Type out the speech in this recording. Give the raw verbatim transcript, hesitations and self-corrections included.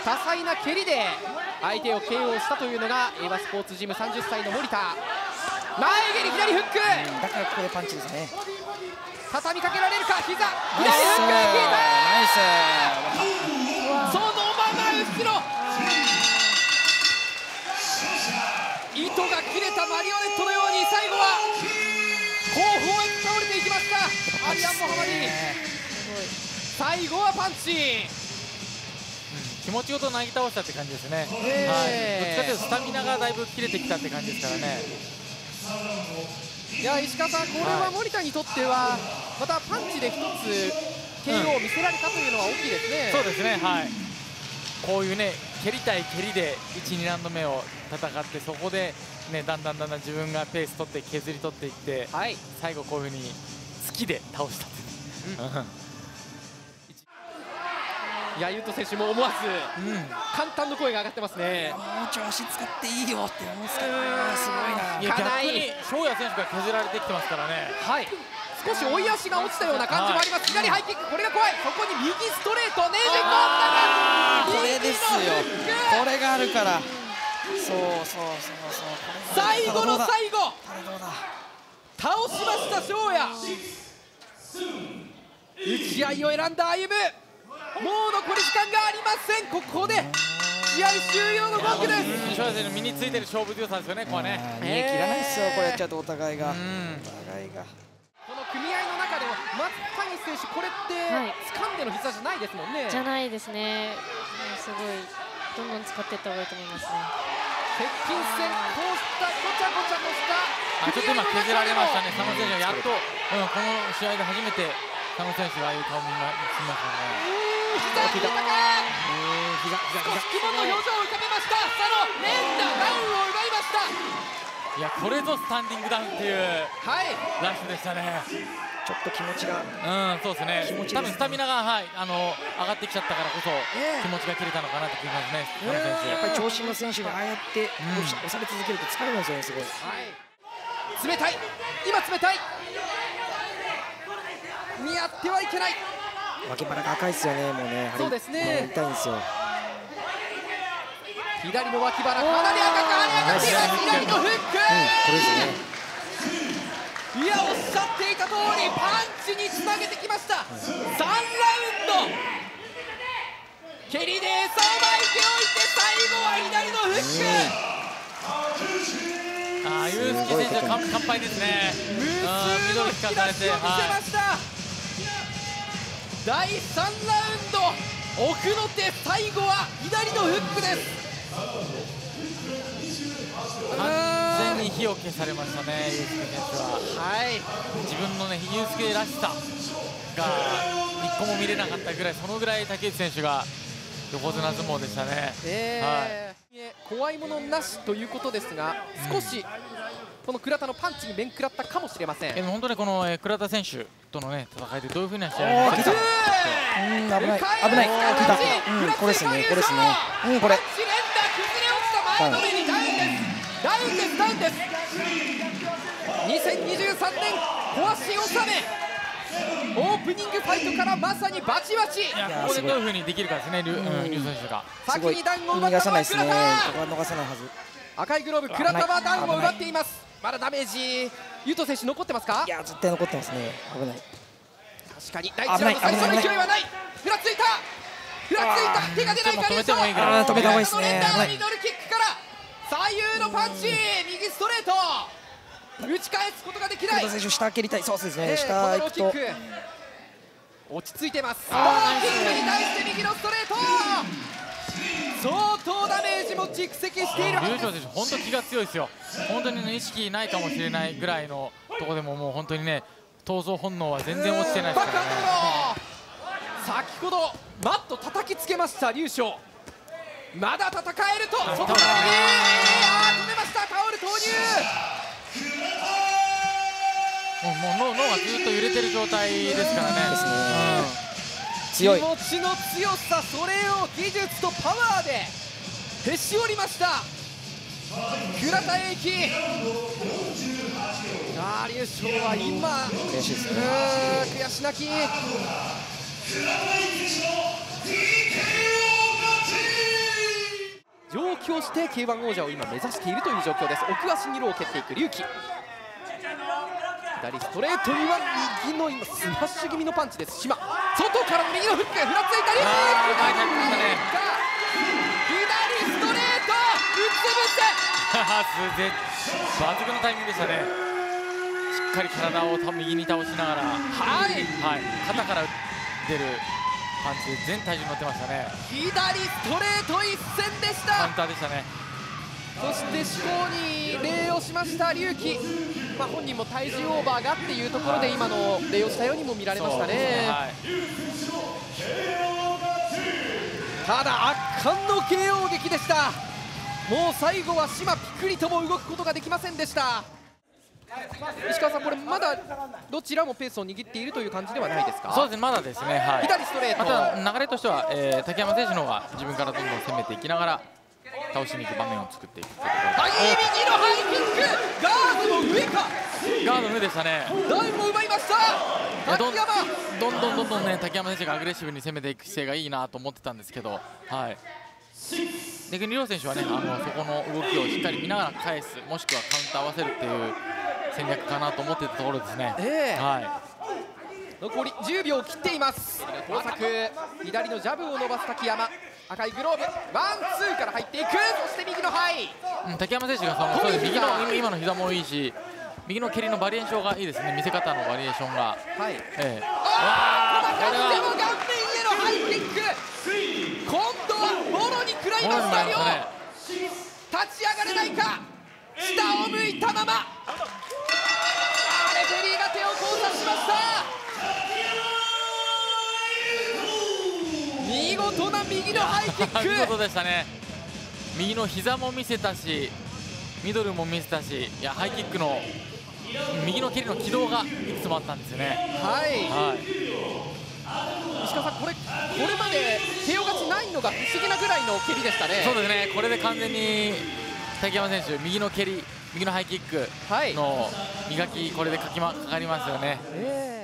多彩な蹴りで相手を ケーオー したというのがエイバスポーツジムさんじゅっさいの森田。前蹴り左フック、 うん、だからここでパンチですね。 畳みかけられるか、膝左フックナイスでナイ消えた。そのまま後ろ、糸が切れたマリオネットのように最後は後方へ倒れていきました。アリアン・モハマディ、最後はパンチ、 気持ちごとなぎ倒したって感じですね。はい、どっちかというとスタミナがだいぶ切れてきたって感じですからね。 いや石川さん、これは森田にとってはまたパンチで一つ ケーオー を見せられたというのは大きいですね。 そうですね、はい、こういうね蹴り対蹴りでいち、にラウンド目を戦って、そこで、ね、だんだんだんだん自分がペース取って削り取っていって、はい、最後こういうふうに突きで倒したって、うんいや、ユウト選手も思わず、うん、簡単の声が上がってますね。 もう調子使っていいよって思うんですけど、すごいな。 いや、逆に翔也選手が削られてきてますからね。 はい、少し追い足が落ちたような感じもあります。左ハイキック、これが怖い。そこに右ストレートねじ込んだが、 これですよ、これがあるから。そうそうそうそう、 最後の最後倒しました翔也。打ち合いを選んだ歩夢、もう残り時間がありません。ここで試合終了のゴングです。 翔也選手の身についてる勝負強さですよね、ここはね。 逃げ切らないですよ、これやっちゃうとお互いが。お互いがこの組合の中でも松谷選手、これって掴んでの膝じゃないですもんね。 じゃないですね。すごいどんどん使っていった方がいいと思いますね。 接近戦、こうしたごちゃごちゃとしたあ、ちょっと今削られましたね。佐野選手がやっと、うん、この試合で初めて佐野選手がああいう顔見ましたね。 膝膝膝少し肝の表情を浮かべました。佐野連打ダウンを奪いました。 いや、これぞスタンディングダウンっていうラッシュでしたね。 ちょっと気持ちが、 うん、そうですね。多分スタミナが、はい、あの上がってきちゃったからこそ気持ちが切れたのかなって気がしますね。佐野選手、 やっぱり長身の選手がああやって押され続けると疲れるんですよね、すごい。 冷たい、今冷たい、見合ってはいけない。 脇腹が赤いですよね、もうね。 そうですね、 痛いんですよ。 左の脇腹かなり赤く跳ね上がっています。左のフック、うん、これですね。 いや、おっしゃっていた通りパンチにつなげてきました。さんラウンド蹴りで餌をまいておいて、最後は左のフック。 ああ、ユースケ選手は完敗ですね。 無数の引き出しを見せました。だいさんラウンド、奥の手、最後は左のフックです。 完全に火を消されましたね、ユースケ選手は。 はい、 自分のね、ユースケらしさが一個も見れなかったぐらい、そのぐらい竹内選手が横綱相撲でしたね。 えーはい、怖いものなしということですが、少しこの倉田のパンチに面食らったかもしれません。 でも本当にこの、えー、倉田選手との、ね、戦いでどういうふうな試合になっているか。 危ない危ない、うん、これですね、これですね、うん、これ。 ダウンですダウンですダウンです。にせんにじゅうさんねん壊し納め、オープニングファイトからまさにバチバチ。 いや、ここでどういうふうにできるかですね、リュウ選手が。 先にダウンを奪ったのは倉田。 逃さないはず。 赤いグローブ、倉田はダウンを奪っています。まだダメージ、ユウト選手残ってますか。 いや、絶対残ってますね。危ない。 確かに第一ラウンド最初の勢いはない。ふらついたふらついた、手が出ないか。 止めてもいいから、 止めた方がいいですね。 ミドルキックから左右のパンチ、右ストレート、打ち返すことができない。 選手下蹴りたい。そうですね、下行くと落ち着いてます。コーキックに対して右のストレート、相当ダメージも蓄積している。 龍翔選手本当気が強いですよ。本当に、ね、意識ないかもしれないぐらいのところでも、もう本当にね、闘争本能は全然落ちてないですからね。 先ほどマット叩きつけました龍翔、まだ戦えると外から右、止めました。タオル投入。 もうもう脳がずっと揺れてる状態ですからね。 ですね、うん、強い気持ちの強さ、それを技術とパワーでへし折りました倉田英樹。あー、龍翔は今悔しいですね。 悔し泣き。 強して ケーワン 王者を今目指しているという状況です。奥足にローを蹴っていく龍騎、左ストレートには右の今スマッシュ気味のパンチです。島外からの右のフック、ふらついた龍騎、左ストレートうつ伏せ抜群のタイミングでしたね。しっかり体を右に倒しながら、 はい、 はい、肩から出るパンチで全体重乗ってましたね。 左ストレート一閃でした。 カウンターでしたね。 そして至高に礼をしました龍騎、まあ、本人も体重オーバーがっていうところで今の礼をしたようにも見られましたね。はい、ただ圧巻の ケーオー 劇でした。もう最後は島ピクリとも動くことができませんでした。石川さん、これまだどちらもペースを握っているという感じではないですか？ そうですね、まだですね。はい、 左ストレート、 また流れとしては、えー、竹山選手の方が自分からどんどん攻めていきながら倒しに行く場面を作っていくというところ。 はい、右のハイキック、ガードの上か、 ガードの上でしたね。 ダイブを奪いました竹山。 どんどんどんどんね、竹山選手がアグレッシブに攻めていく姿勢がいいなと思ってたんですけど、はい、逆に両選手はね、あのそこの動きをしっかり見ながら返す、もしくはカウンター合わせるっていう戦略かなと思っていたところですね。 えーはい、 残りじゅうびょうを切っています。交錯、左のジャブを伸ばす竹山、赤いグローブ、ワンツーから入っていく、そして右のハイ、 うん、竹山選手がそのそうです右の今の膝もいいし、右の蹴りのバリエーションがいいですね。見せ方のバリエーションが、はい、ええ、 ああ、この感じでも顔面へのハイキック、今度はもろに食らいましたよ。立ち上がれないか、下を向いたまま、あー、レフェリーが手を交差しました。見事な右のハイキック見事でしたね。右の膝も見せたし、ミドルも見せたし、いやハイキックの右の蹴りの軌道がいくつもあったんですよね。 はい、 はい、 石川さん、これこれまで ケーオー 勝ちないのが不思議なぐらいの蹴りでしたね。 そうですね、これで完全に竹山選手、右の蹴り、右のハイキックの磨き、これでかきまかかりますよね。えー